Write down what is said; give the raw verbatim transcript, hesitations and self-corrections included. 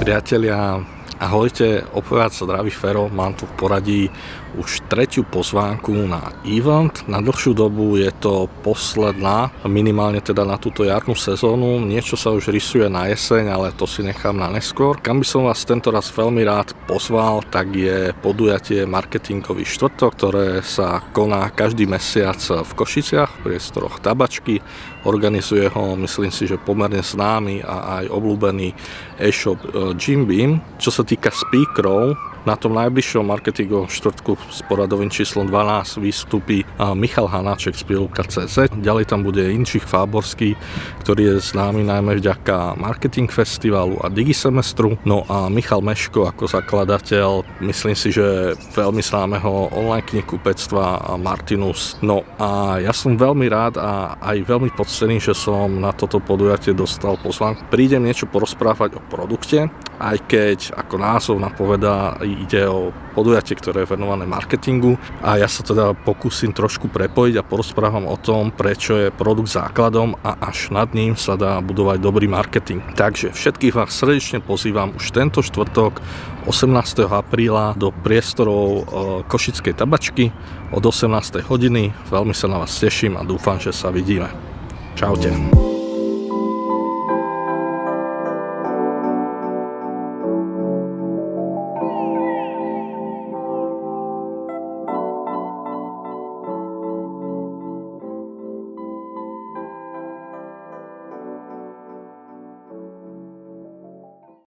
Priatelia, ahojte, opäť sa zdraví Fero, mám tu v poradí už tretiu pozvánku na event. Na dlhšiu dobu je to posledná, minimálne teda na túto jarnú sezónu. Niečo sa už rysuje na jeseň, ale to si nechám na neskôr. Kam by som vás tento raz veľmi rád pozval, tak je podujatie Marketingový štvrtok, ktoré sa koná každý mesiac v Košiciach, v priestoroch Tabačky. Organizuje ho, myslím si, že pomerne známy a aj obľúbený e-shop Jim Beam. Čo sa týka speakerov, na tom najbližšom marketingovom štvrtku s poradovým číslom dvanásť vystúpi Michal Hanáček z Pilulka bodka cé zet. Ďalej tam bude Inčich Fáborský, ktorý je známy najmä vďaka Marketing Festivalu a Digisemestru. No a Michal Meško ako zakladateľ, myslím si, že veľmi známeho online knihkupectva Martinus. No a ja som veľmi rád a aj veľmi poctený, že som na toto podujatie dostal pozvánku. Prídem niečo porozprávať o produkte, aj keď ako názov napovedá, ide o podujatie, ktoré je venované marketingu, a ja sa teda pokúsim trošku prepojiť a porozprávam o tom, prečo je produkt základom a až nad ním sa dá budovať dobrý marketing. Takže všetkých vás srdečne pozývam už tento štvrtok osemnásteho apríla do priestorov Košickej Tabačky od osemnástej hodiny. Veľmi sa na vás teším a dúfam, že sa vidíme. Čaute.